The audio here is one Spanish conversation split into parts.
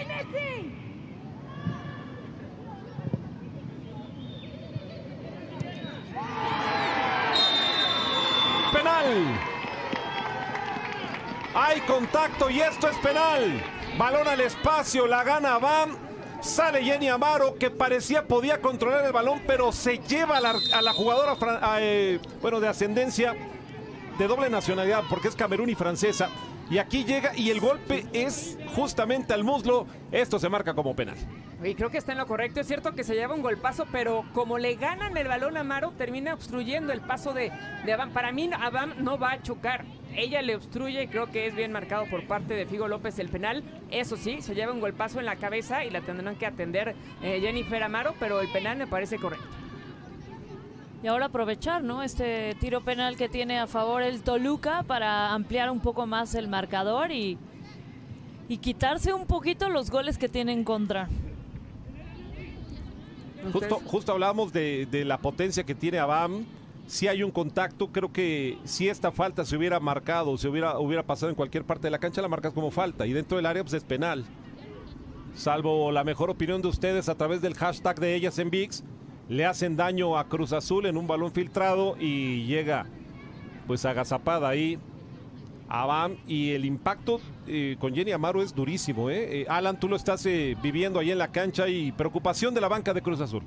Penal. Hay contacto y esto es penal. Balón al espacio, la gana Bam. Sale Jenny Amaro, que parecía podía controlar el balón, pero se lleva a la jugadora de ascendencia de doble nacionalidad, porque es camerún y francesa. Y aquí llega y el golpe es justamente al muslo. Esto se marca como penal. Y creo que está en lo correcto. Es cierto que se lleva un golpazo, pero como le ganan el balón a Amaro, termina obstruyendo el paso de Abam. Para mí, Abam no va a chocar. Ella le obstruye y creo que es bien marcado por parte de Figo López el penal. Eso sí, se lleva un golpazo en la cabeza y la tendrán que atender Jennifer Amaro, pero el penal me parece correcto. Y ahora aprovechar, ¿no?, este tiro penal que tiene a favor el Toluca para ampliar un poco más el marcador y quitarse un poquito los goles que tiene en contra. Justo hablábamos de la potencia que tiene Abam. Si hay un contacto, creo que si esta falta se hubiera marcado, se hubiera pasado en cualquier parte de la cancha, la marcas como falta. Y dentro del área pues es penal. Salvo la mejor opinión de ustedes a través del hashtag de Ellas en ViX. Le hacen daño a Cruz Azul en un balón filtrado y llega pues agazapada ahí Abam, y el impacto con Jenny Amaro es durísimo. Alan, tú lo estás viviendo ahí en la cancha y preocupación de la banca de Cruz Azul.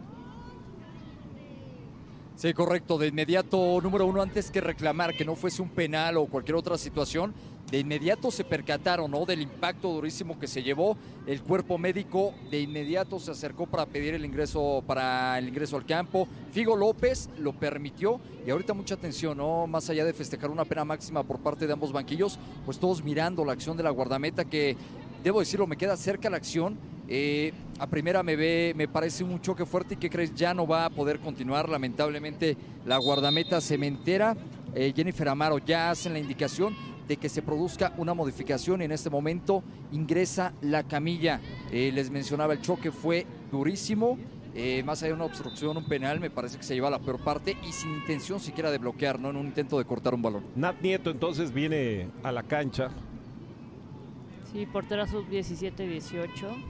Sí, correcto. De inmediato, número uno, antes que reclamar que no fuese un penal o cualquier otra situación, de inmediato se percataron, ¿no?, del impacto durísimo que se llevó. El cuerpo médico de inmediato se acercó para pedir el ingreso al campo. Figo López lo permitió y ahorita mucha atención, ¿no?, más allá de festejar una pena máxima por parte de ambos banquillos, pues todos mirando la acción de la guardameta, que debo decirlo, me queda cerca la acción. A primera me parece un choque fuerte y ¿qué crees? Ya no va a poder continuar, lamentablemente la guardameta cementera. Jennifer Amaro ya hacen la indicación de que se produzca una modificación y en este momento ingresa la camilla. Les mencionaba, el choque fue durísimo. Más allá de una obstrucción, un penal, me parece que se lleva la peor parte y sin intención siquiera de bloquear, ¿no?, en un intento de cortar un balón. Nat Nieto entonces viene a la cancha. Sí, portera sub-17-18.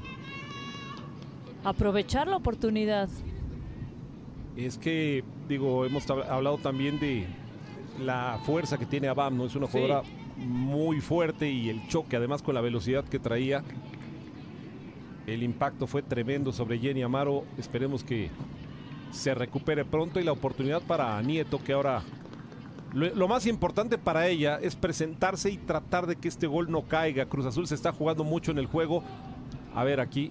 Aprovechar la oportunidad. Es que, digo, hemos hablado también de la fuerza que tiene Abam, ¿no? Es una jugadora muy fuerte y el choque, además con la velocidad que traía. El impacto fue tremendo sobre Jenny Amaro. Esperemos que se recupere pronto y la oportunidad para Nieto, que ahora lo más importante para ella es presentarse y tratar de que este gol no caiga. Cruz Azul se está jugando mucho en el juego. A ver aquí.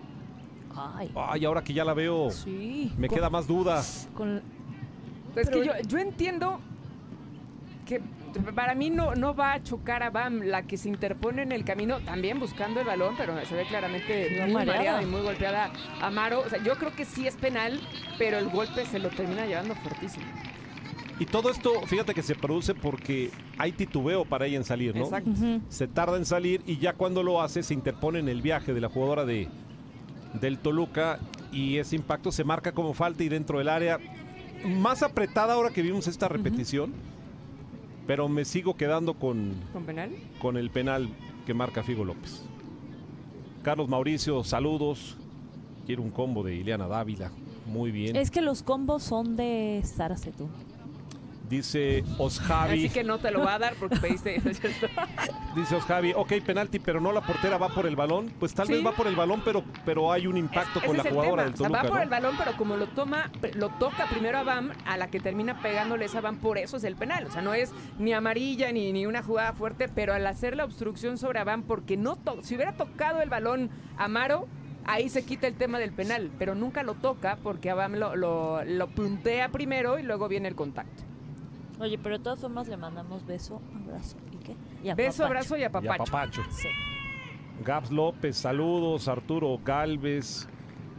Ay, ahora que ya la veo, sí, me queda más dudas. Es que yo entiendo que para mí no va a chocar a Bam, la que se interpone en el camino, también buscando el balón, pero se ve claramente muy mareada y muy golpeada Amaro. O sea, yo creo que sí es penal, pero el golpe se lo termina llevando fuertísimo. Y todo esto, fíjate que se produce porque hay titubeo para ella en salir, ¿no? Exacto. Se tarda en salir y ya cuando lo hace se interpone en el viaje de la jugadora del Toluca y ese impacto se marca como falta y dentro del área más apretada ahora que vimos esta repetición, pero me sigo quedando con penal, con el penal que marca Figo López. Carlos Mauricio, saludos. Quiero un combo de Ileana Dávila. Muy bien. Es que los combos son de Sara Setú. Dice Osjavi. Así que no te lo va a dar porque pediste, ¿no es cierto? Dice Osjavi, ok, penalti, pero no la portera va por el balón. Pues tal vez va por el balón, pero hay un impacto con la jugadora del Toluca. O sea, va por el balón, pero como lo toca primero a Bam, a la que termina pegándole esa Bam, por eso es el penal. O sea, no es ni amarilla ni una jugada fuerte, pero al hacer la obstrucción sobre Bam, porque si hubiera tocado el balón Amaro, ahí se quita el tema del penal, pero nunca lo toca porque Abam lo puntea primero y luego viene el contacto. Oye, pero de todas formas le mandamos beso, abrazo y ¿qué? Y beso, abrazo y apapacho. Y apapacho. Sí. Gabs López, saludos. Arturo Galvez.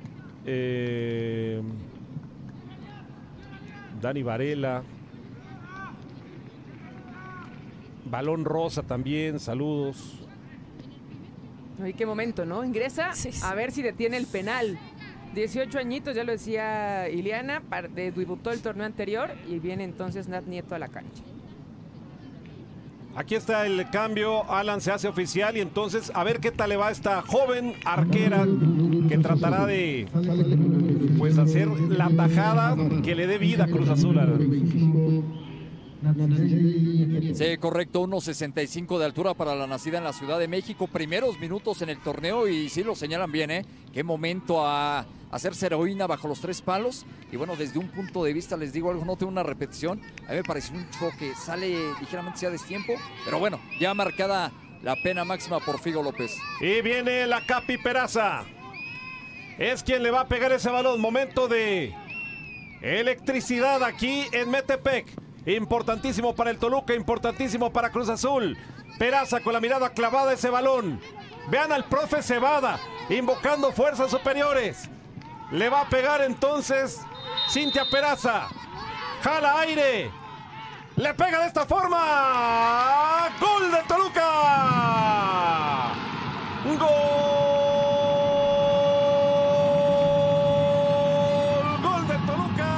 Dani Varela. Balón Rosa también, saludos. Ay, qué momento, ¿no? Ingresa a ver si detiene el penal. 18 añitos, ya lo decía Ileana, debutó el torneo anterior y viene entonces Nat Nieto a la cancha. Aquí está el cambio, Alan se hace oficial y entonces a ver qué tal le va a esta joven arquera que tratará de pues hacer la tajada que le dé vida a Cruz Azul, Alan. Sí, correcto, 1.65 de altura para la nacida en la Ciudad de México. Primeros minutos en el torneo y sí lo señalan bien, ¿eh? Qué momento a hacerse heroína bajo los 3 palos. Y bueno, desde un punto de vista, les digo algo, no tengo una repetición. A mí me pareció un choque, sale ligeramente ya a destiempo. Pero bueno, ya marcada la pena máxima por Figo López. Y viene la Capi Peraza. Es quien le va a pegar ese balón. Momento de electricidad aquí en Metepec. Importantísimo para el Toluca, importantísimo para Cruz Azul. Peraza con la mirada clavada a ese balón. Vean al profe Cebada invocando fuerzas superiores. Le va a pegar entonces Cintia Peraza. Jala aire. Le pega de esta forma. ¡Gol del Toluca! ¡Gol! ¡Gol del Toluca!